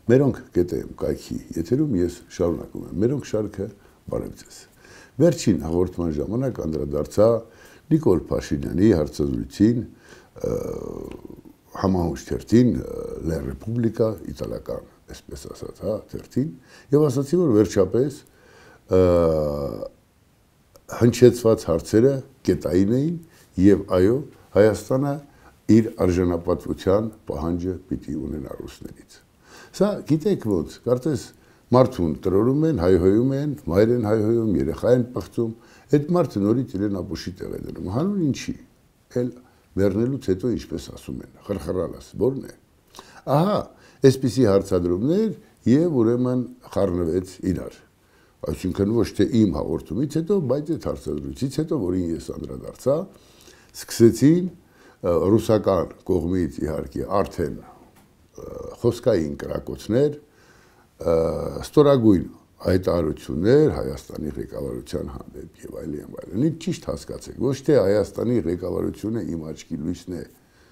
Մերոնք գետեմ կայքի եթերում ես շարունակում եմ, մերոնք շարքը բարև ձեզ։ Վերջին հաղորդման ժամանակ անդրադարձա Նիկոլ Փաշինյանի հարցազրույցին համահունչ թերթին La Repubblica իտալական, այսպես ասած, թերթին, եւ ասացի, որ վերջապես հնչեցված հարցերը կետային էին եւ այո, Հայաստանը իր արժանապատվության պահանջը պիտի ունենա ռուսներից։ Սա գիտեք ոնց, կարծես մարդուն տրորում են, հայհոյում են, մայր են հայհոյում, երեխա են պղծում, այդ մարդը նորից իրեն ապուշի տեղ է դնում։ Հանուն ինչի։ Էլ մեռնելուց հետո ինչպես ասում են, խրխրալաս, որն է։ Ահա, այսպիսի հարցադրումներ եւ ուրեմն խառնվեց իրար։ Այսինքն ոչ թե իմ հաղորդումից հետո, բայց այդ հարցադրույցից հետո, որին ես անդրադարձա, սկսեցին ռուսական կողմից իհարկե արդեն խոսքային կրակոցներ, ստորագույն հայտարարություններ Հայաստանի ղեկավարության հանդեպ եւ այլն։ Ինչ ճիշտ հասկացեք, ոչ թե Հայաստանի ղեկավարությունը իմ աչքի լույսն է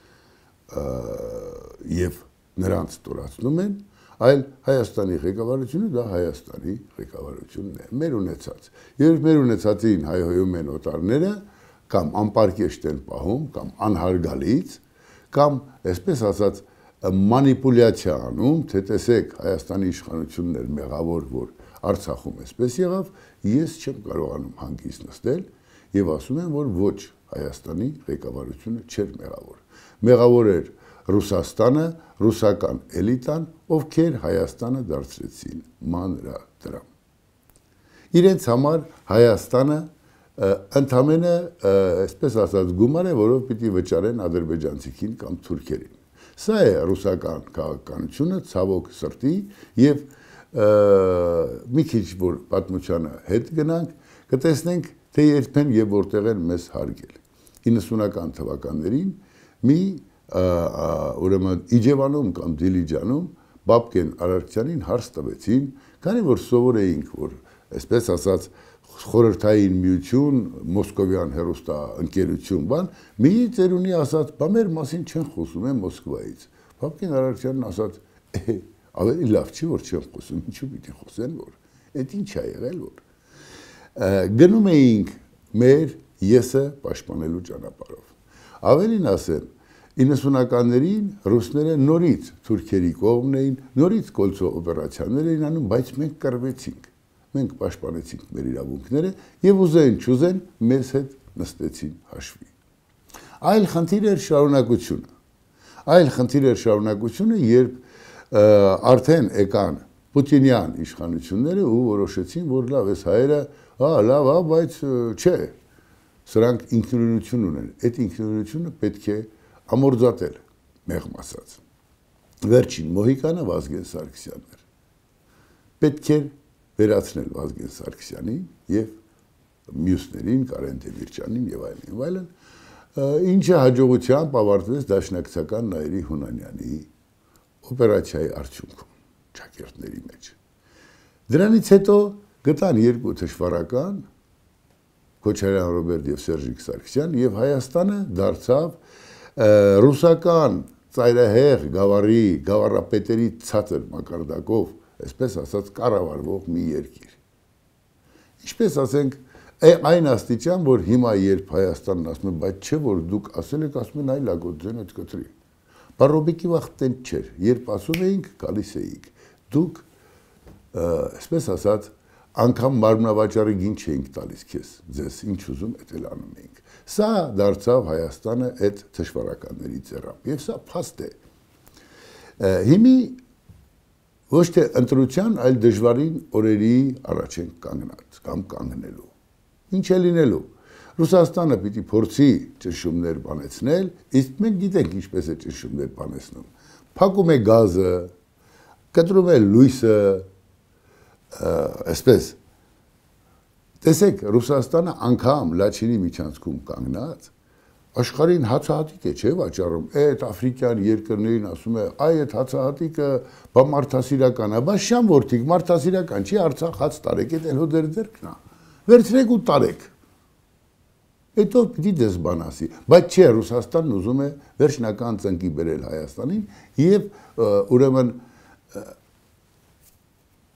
եւ նրանց ստորացնում են, այլ Հայաստանի ղեկավարությունը դա Հայաստանի ղեկավարությունն է, մեր ունեցած։ Երբ մեր ունեցածին հայհոյում են օտարները, կամ անպարկեշտ են պահում, կամ անհարգալից, կամ այսպես ասած մանիպուլյացիա անում, թե տեսեք Հայաստանի իշխանությունն էր մեղավոր, որ Արցախում այսպես եղավ, ես չեմ կարողանում հանգիստ նստել եւ ասում եմ, որ ոչ, Հայաստանի ղեկավարությունը չէր մեղավոր։ Մեղավոր էր Ռուսաստանը, ռուսական էլիտան, ովքեր Հայաստանը դարձրեցին մանրադրամ։ Իրենց համար Հայաստանը ընդամենը, այսպես ասած, գումար է, որով պիտի վճարեն ադրբեջանցիքին կամ թուրքերին։ Սա է ռուսական քաղաքականությունը, ցավոք սրտի, եւ մի քիչ որ պատմությանը հետ գնանք, կտեսնենք, թե երբեն եւ որտեղ են մեզ հարգել։ 90-ական թվականներին մի ուրեմն Իջևանում կամ Դիլիջանում Բաբկեն Արարքցյանին հարց տվեցին, քանի որ սովոր էինք, որ այսպես ասած խորհրդային միություն, մոսկովյան հերոստա ընկերություն, բան, մի ծերունի ասաց, բա մեր մասին չեն խոսում են Մոսկվայից։ Բաբկեն Արարքցյանն ասաց, ավելի լավ չի որ չեն խոսում, ինչու պիտի խոսեն որ։ Այդ ինչ է եղել որ։ Գնում էինք մեր եսը պաշտպանելու ճանապարհով։ Ավելին ասեմ, 90-ականներին ռուսները նորից թուրքերի կողմն էին, նորից կոլցո օպերացիաներ էին անում, բայց մենք կռվեցինք։ Մենք պաշտպանեցինք մեր իրավունքները եւ ուզեն չուզեն մեզ հետ նստեցին հաշվի։ Այլ խնդիր էր շարունակությունը։ Այլ խնդիր էր շարունակությունը, երբ արդեն եկան Պուտինյան իշխանությունները ու որոշեցին, որ լավ, այս հայերը, լավ, բայց չէ։ Սրանք ինքնուրույնություն ունեն։ Այդ ինքնուրույնությունը պետք է ամորձատել, մեղմ ասած։ Վերջին մոհիկանը Վազգեն Սարգսյանն էր։ Պետք է վերացնել Վազգեն Սարգսյանին եւ մյուսներին, Կարեն Դեմիրճյանին եւ այլն, ինչը հաջողությամբ ավարտվեց Դաշնակցական Նայիրի Հունանյանի օպերացիայի արդյունքում ճակերտների մեջ։ Դրանից հետո գտան երկու թշվառական Քոչարյան Ռոբերտ եւ Սերժիկ Սարգսյան եւ Հայաստանը դարձավ ռուսական ծայրահեղ գավառի, գավառապետերի ցածր մակարդակով այսպես ասած կառավարվող մի երկիր։ Ինչպես ասենք, այն աստիճան, որ հիմա երբ Հայաստանն ասում է, բայց չէ որ դուք ասել եք, ասում են այ լագոտ ձեն այդ կտրի։ Բարոբեկի վախտեն չէր, երբ ասում էինք, գալիս էինք։ Դուք այսպես ասած անգամ մարմնավաճառի գին չէինք տալիս քեզ, ձեզ ինչ ուզում էդ էլ անում էինք։ Սա դարձավ Հայաստանը այդ թշվառականների ձեռամբ, եւ սա փաստ է։ Հիմի ոչ թե ընտրության, այլ դժվարին օրերի առաջ են կանգնած կամ կանգնելու։ Ինչ է լինելու։ Ռուսաստանը պիտի փորձի ճնշումներ բանեցնել, իսկ մենք գիտենք ինչպես է ճնշումներ բանեցնում։ Փակում է գազը, կտրում է լույսը, այսպես։ Տեսեք, Ռուսաստանը անգամ Լաչինի միջանցքում կանգնած աշխարհին հացահատիկ է, չէ՞ վաճառում։ Այդ աֆրիկյան երկրներին ասում է, այ այդ հացահատիկը բա մարդասիրական է, բա շան որդիկ, մարդասիրական չի, Արցախ հաց տարեք, այդ էլ հոդեր դերքն է։ Վերցրեք ու տարեք։ Հետո պիտի դες բան ասի, բայց չէ, Ռուսաստանն ուզում է վերջնական ծնկի բերել Հայաստանին եւ ուրեմն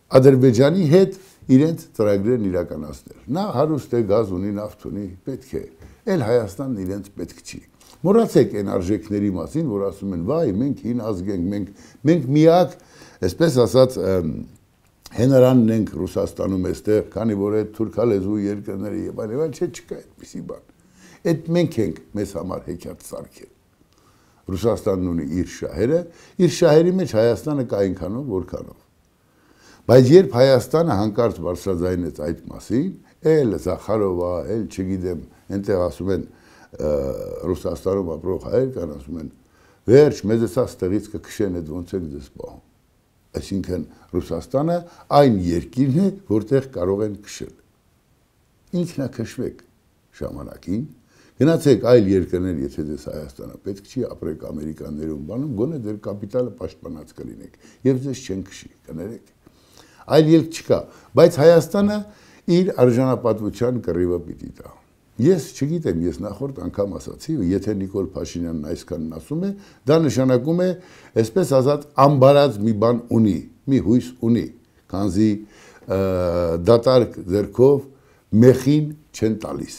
Ադրբեջանի հետ իրենց ծրագրերն իրականացնել։ Նա հարուստ է, գազ ունի, նավթ ունի, պետք է։ Էլ Հայաստանն իրենց պետք չի։ Մոռացեք այն արժեքների մասին, որ ասում են, վայ, մենք հին ազգ ենք, մենք միակ, այսպես ասած, հենարանն ենք Ռուսաստանում այստեղ, քանի որ այդ թուրքալեզու երկրները եւ այլն, չկա այդպիսի բան։ Այդ մենք ենք մեզ համար հեքիաթ սարքել։ Ռուսաստանն ունի իր շահերի մեջ Հայաստանը կա այնքանով, որքանով։ Բայց երբ Հայաստանը հանկարծ բարձրաձայնեց այդ մասին, էլ Զախարովա, էլ չգիտեմ, այնտեղ ասում են Ռուսաստանում ապրող հայեր կան, ասում են, վերջ, մեզ էսա ստեղից կքշեն, այդ ոնց եք ձեզ պահում։ Այսինքն Ռուսաստանը այն երկիրն է, որտեղ կարող են քշել։ Ինքնակշվեք ժամանակին, գնացեք այլ երկրներ, եթե ձեզ Հայաստանը պետք չի, ապրեք ամերիկաններում բանում, գոնե ձեր կապիտալը պաշտպանած կլինեք եւ ձեզ չեն քշի, կներեք։ Այլ ելք չկա, բայց Հայաստանը իր արժանապատվության կռիվը պիտի տա։ Ես չգիտեմ, ես նախորդ անգամ ասացի, եթե Նիկոլ Փաշինյանն այսքանն ասում է, դա նշանակում է, այսպես ասած, ամբարած մի բան ունի, մի հույս ունի, քանզի դատարկ ձեռքով մեխին չեն տալիս։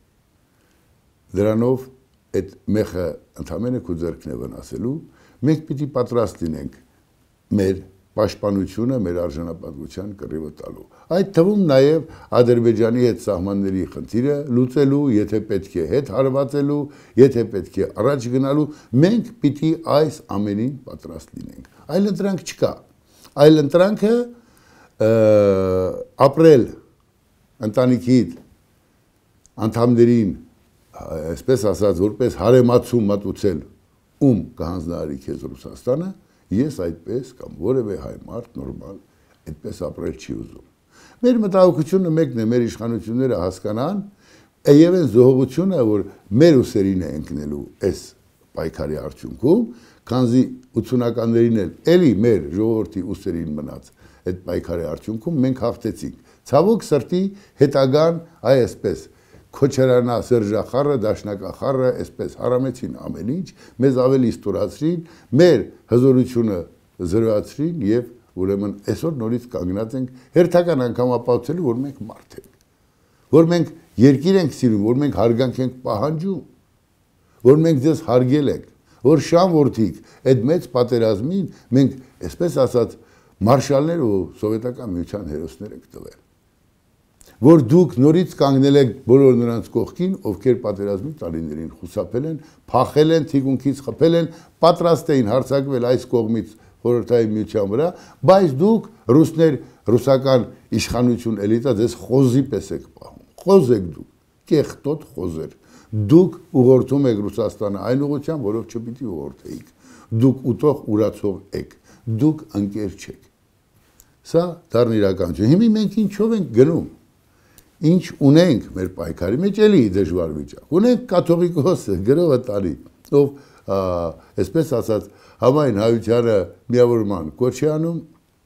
Դրանով այդ մեխը ընդամենը քո ձեռքն է վնասելու, մենք պիտի պատրաստ լինենք մեր պաշտպանությունը, մեր արժանապատվության կռիվը տալու։ Այդ թվում նաև Ադրբեջանի հետ սահմանների խնդիրը լուծելու, եթե պետք է հետ հարվածելու, եթե պետք է առաջ գնալու, մենք պիտի այս ամենին պատրաստ լինենք։ Այլ ընտրանք չկա։ Այլ ընտրանքը ապրել ընտանիքիդ անդամներին, այսպես ասած, որպես հարեմացու մատուցել, ում կհանձնարարի քեզ Ռուսաստանը, ես այդպես կամ որևէ հայ մարդ նորմալ այդպես ապրել չի ուզում։ Մեր մտահոգությունը մեկն է, մեր իշխանությունները հասկանան եւ այն զոհողությունը, որ մեր ուսերին է ընկնելու այս պայքարի արդյունքում, քանզի 80-ականներին էլի մեր ժողովրդի ուսերին մնաց այդ պայքարի արդյունքում մենք հաղթեցինք։ Ցավոք սրտի հետագան այսպես Քոչարանա, Սերժախառը, Դաշնակախառը, այսպես հարամեցին ամեն ինչ, մեզ ավելի ստորացրին, մեր հզորությունը զրոյացրին եւ ուրեմն այսօր նորից կանգնած ենք հերթական անգամ ապացուցելու, որ մենք մարդ ենք, որ մենք երկիր ենք սիրում, որ մենք հարգանք ենք պահանջում, որ մենք ձեզ հարգել ենք, որ շան որդիկ այդ մեծ պատերազմին մենք, այսպես ասած, մարշալներ ու սովետական միության հերոսներ ենք տվել։ Որ դուք նորից կանգնել եք բոլոր նրանց կողքին, ովքեր պատերազմի տարիներին խուսափել են, փախել են, թիկունքից խփել են, պատրաստ էին հարձակվել այս կողմից խորհրդային միության վրա, բայց դուք ռուսներ, ռուսական իշխանություն էլիտա ձեզ խոզի պես եք պահում։ Խոզ եք դուք, կեղտոտ խոզեր։ Դուք ուղղորդում եք Ռուսաստանը այն ուղղությամբ, որով չպիտի ուղղորդեիք։ Դուք ուտող ուրացող եք։ Դուք ընկեր չեք։ Սա դառն իրականություն։ Հիմա մենք ինչով ենք գնում։ Ինչ ունենք մեր պայքարի մեջ էլի դժվար վիճակ։ Ունենք կաթողիկոսը, գրողը տարի, ով այսպես ասած համայն հայությանը միավորման կոչի անում,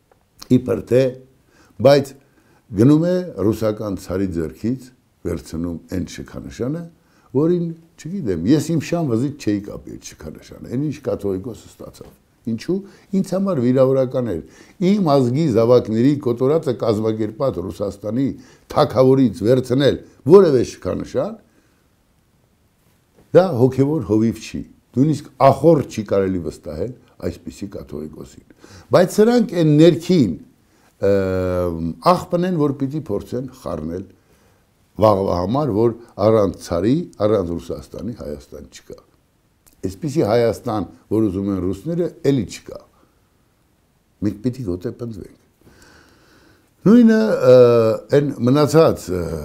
իբր թե, բայց գնում է ռուսական ցարի ձեռքից վերցնում այն շքանշանը, որին, չգիտեմ, ես իմ շան վզից չէի կապի այդ շքանշանը, այն ինչ կաթողիկոսը ստացավ։ Ինչու՞, ինձ համար վիրավորական էր։ Իմ ազգի զավակների կոտորածը կազմակերպած Ռուսաստանի թագավորից վերցնել որևէ շքանշան, դա հոգևոր հովիվ չի։ Նույնիսկ ախոր չի կարելի վստահել այսպիսի կաթողիկոսին։ Բայց սրանք այն ներքին աղբն են, որ պիտի փորձեն խառնել վաղվա համար, որ առանց ցարի, առանց Ռուսաստանի Հայաստան չկա։ Այսպիսի Հայաստան, որ ուզում են ռուսները, էլի չկա։ Մենք պիտի գոտե պնդվենք։ Նույնը այն մնացած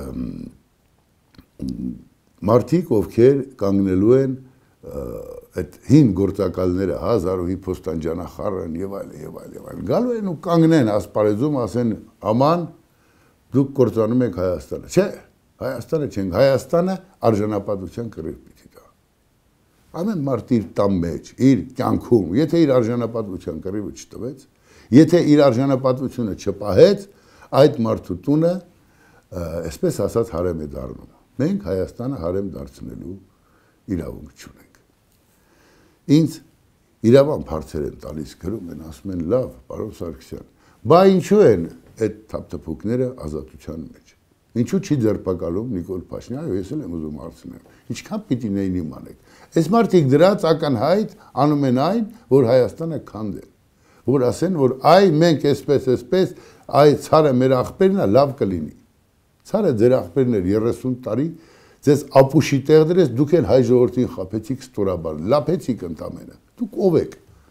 մարդիկ, ովքեր կանգնելու են այդ հին գործակալները, Զարուհի Փոստանջանախառն եւ այլն, գալու են ու կանգնեն ասպարեզում, ասեն, աման, դուք կործանում եք Հայաստանը։ Չէ, Հայաստանը չենք, Հայաստանը արժանապատվության կռիվ պիտի տա։ Ամեն մարդ իր տան մեջ, իր կյանքում, եթե իր արժանապատվության կռիվը չտվեց, եթե իր արժանապատվությունը չպահեց, այդ մարդու տունը, այսպես ասած, հարեմ է դառնում։ Մենք Հայաստանը հարեմ դարձնելու իրավունք չունենք։ Ինձ իրավամբ հարցեր են տալիս, գրում են, ասում են, լավ, պարոն Սարգսյան, բա ինչու են այդ թափթփուկները ազատության մեջ։ Ինչու չի ձերբակալում Նիկոլ Փաշինյանը, ես էլ եմ ուզում հարցնել։ Ինչքան պիտի նույնն իմանեք։ Այս մարդիկ դրած ակնհայտ անում են այն, որ Հայաստանը քանդեն, որ ասեն, որ այ մենք այսպես, այ ցարը մեր աղբերն է, լավ կլինի։ Ցարը ձեր աղբերն էր 30 տարի, ձեզ ապուշի տեղ դրեց, դուք էլ հայ ժողովրդին խաբեցիք ստորաբար, լափեցիք ընդամենը։ Դուք ով եք։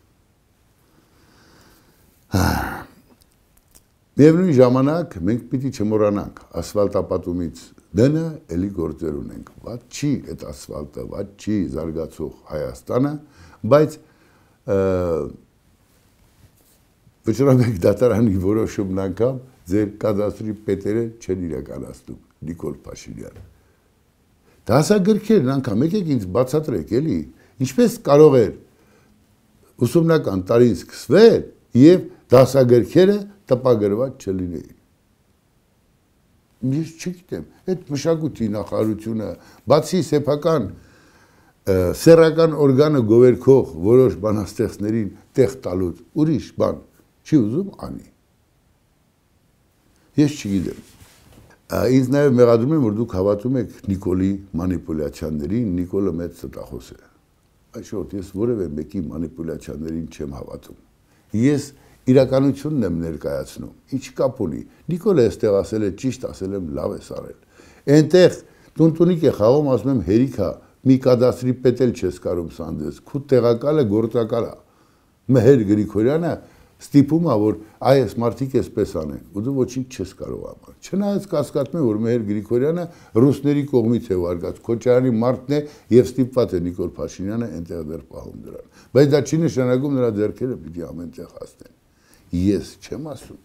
Միևնույն ժամանակ մենք պիտի չմոռանանք ասֆալտապատումից դենը էլի գործեր ունենք։ Ված չի այդ ասֆալտը, ված չի զարգացող Հայաստանը, բայց վճռաբեկ դատարանի որոշումն անգամ ձեր կադաստրի պետերը չեն իրականացնում, Նիկոլ Փաշինյանը։ Դասագրքերն անգամ եկեք ինձ բացատրեք, էլի, ինչպես կարող էր ուսումնական տարին սկսվել եւ դասագրքերը տպագրված չլինեին։ Ես չգիտեմ, այդ մշակույթի նախարարությունը, բացի սեփական սեռական օրգանը գովերքող որոշ բանաստեղծներին տեղ տալուց, ուրիշ բան չի ուզում անի։ Ես չգիտեմ։ Ինձ նաև մեղադրում են, որ դուք հավատում եք Նիկոլի մանիպուլյացիաներին, Նիկոլը մեծ ստախոս է։ Այսօր ես որևէ մեկի մանիպուլյացիաներին չեմ հավատում։ Ես իրականությունն եմ ներկայացնում։ Ինչ կապ ունի։ Նիկոլը այստեղ ասել է ճիշտ, ասել եմ լավ ես արել։ Այնտեղ տունտունիկ է խաղում, ասում եմ հերիքա, մի կադաստրի պետ էլ չես կարող սանդես, քու տեղակալը գործակալ է։ Մեհեր Գրիգորյանը ստիպում է, որ այս մարդիկ էսպես անեն, ու դու ոչինչ չես կարող անել։ Չնայած կասկածում եմ, որ Մեհեր Գրիգորյանը ռուսների կողմից է վարկած, Քոչարյանի մարդն է եւ ստիպված է Նիկոլ Փաշինյանը այնտեղ դեռ պահում դրան։ Բայց դա չի նշանակում նրա ձեռքերը պիտի ամենտեղ հասնեն։ Ես չեմ ասում։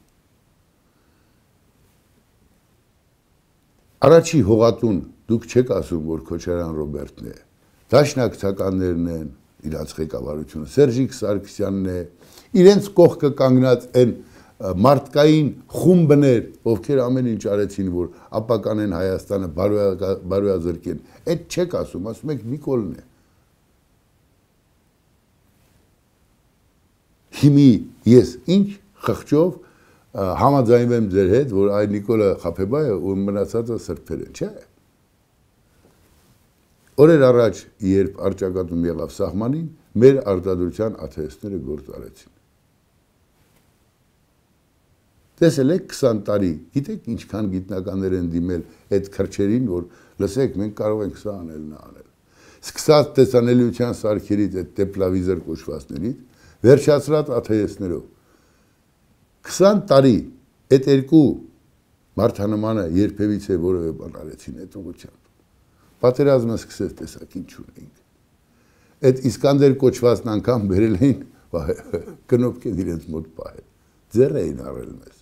Առաջի հողատուն դուք չեք ասում, որ Քոչարյան Ռոբերտն է։ Դաշնակցականներն են, իրանց ղեկավարությունը, Սերժիկ Սարգսյանն է, իրենց կողքը կանգնած են մարդկային խումբներ, ովքեր ամեն ինչ արեցին, որ ապականեն Հայաստանը, բարոյազրկեն։ Այդ չեք ասում, ասում եք Նիկոլն է։ Հիմի ես ինչ խղճով համաձայնվեմ ձեր հետ, որ այ Նիկոլը խաբեբա է ու մնացածը սրբեր են, չէ՞։ Օրեր առաջ, երբ առճակատում եղավ սահմանին, մեր արտադրության աթեստները գործ արեցին։ Տեսել եք 20 տարի, գիտեք ինչքան գիտնականներ են դիմել այդ քրչերին, որ լսեք, մենք կարող ենք սա անել, նա անել։ Սկսած տեսանելիության սարքերից, այդ տեպլավիզոր կոչվածներից, վերջացրած աթեստներով։ 20 տարի այդ երկու մարդանմանը երբևիցե որևէ բան արեցին այդ ուղղությամբ։ Պատերազմը սկսեց տեսակ ինչ ունենք։ Այդ Իսկանդեր կոչվածն անգամ բերել էին կնոպկեն իրենց մոտ պահել։ Ձեռ էին առել մեզ։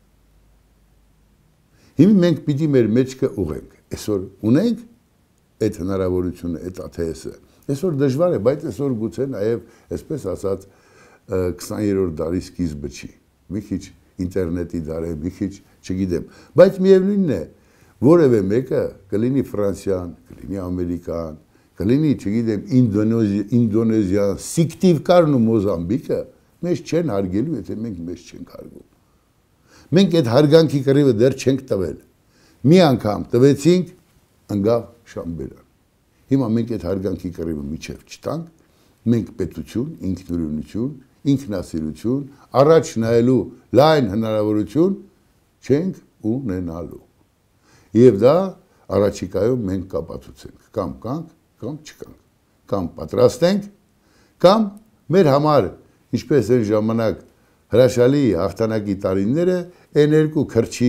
Հիմա մենք պիտի մեր մեջքը ուղենք։ Այսօր ունենք այդ հնարավորությունը, այդ ԱԹՍ-ը։ Այսօր դժվար է, բայց այսօր գուցե նաև, այսպես ասած, 20-րդ դարի սկիզբը չի։ Մի քիչ ինտերնետի դար է, մի քիչ չգիտեմ, բայց միևնույնն է, որևէ մեկը կլինի Ֆրանսիան, կլինի Ամերիկան, կլինի, չգիտեմ, Ինդոնեզիան, Սիկտիվկարն ու Մոզամբիկը մեզ չեն հարգելու, եթե մենք մեզ չենք հարգում։ Մենք այդ հարգանքի կռիվը դեռ չենք տվել։ Մի անգամ տվեցինք, ընկավ Շամբերան։ Հիմա մենք այդ հարգանքի կռիվը միջև չտանք, մենք պետություն, ինքնուրույնություն, ինքնասիրություն, առաջ նայելու լայն հնարավորություն չենք ունենալու։ Եվ դա առաջիկայում մենք կապացուցենք, կամ կանք, կամ չկանք, կամ պատրաստ ենք, կամ մեր համար, ինչպես այն ժամանակ հրաշալի հաղթանակի տարիները, այն երկու քրչի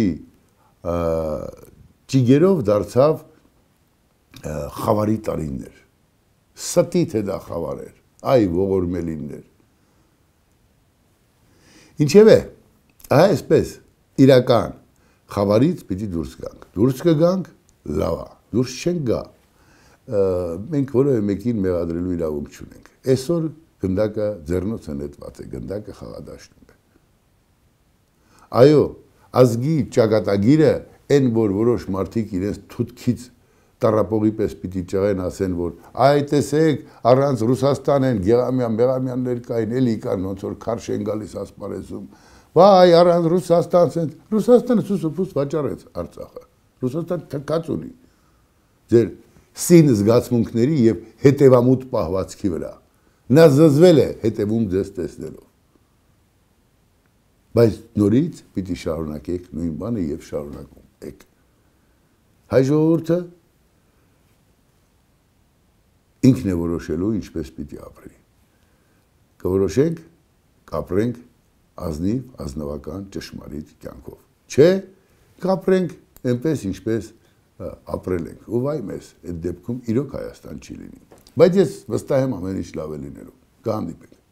ճիգերով դարձավ խավարի տարիներ։ Ստի թե դա խավար էր, այ ողորմելիններ։ Ինչևէ, այսպես իրական խավարից պիտի դուրս գանք։ Դուրս կգանք, լավ է, դուրս չենք գա։ Մենք որևէ մեկին մեղադրելու իրավունք չունենք։ Այսօր գնդակը ձեռնոց է նետված է, գնդակը խաղադաշտում է։ Այո, ազգի ճակատագիրը այն, որ որոշ մարդիկ իրենց թութքից տառապողի պես պիտի ճղեն ասեն, որ այ տեսեք, առանց Ռուսաստան են, Գեղամյան, Մեղամյաններ կային, էլի կան, ոնց որ քարշ են գալիս ասպարեզում, Վայ, առանց Ռուսաստան, Ռուսաստանը սուսուփուս վաճառեց Արցախը։ Ռուսաստանը թքած ունի ձեր սին զգացմունքների եւ հետեւամուտ պահվածքի վրա։ Նա զզվել է հետևում ձեզ տեսնելով։ Բայց նորից պիտի շարունակեք նույն բանը եւ շարունակում եք։ Հայ ժողովուրդը ինքն է որոշելու ինչպես պիտի ապրի։ Կորոշենք, կապրենք ազնիվ, ազնվական ճշմարիտ կյանքով։ Չէ, կապրենք այնպես ինչպես ապրել ենք։ Ու վայ մեզ, այդ դեպքում իրոք Հայաստան չի լինի։ Բայց ես վստահ եմ ամեն ինչ լավ է լինելու։ Կհանդիպենք։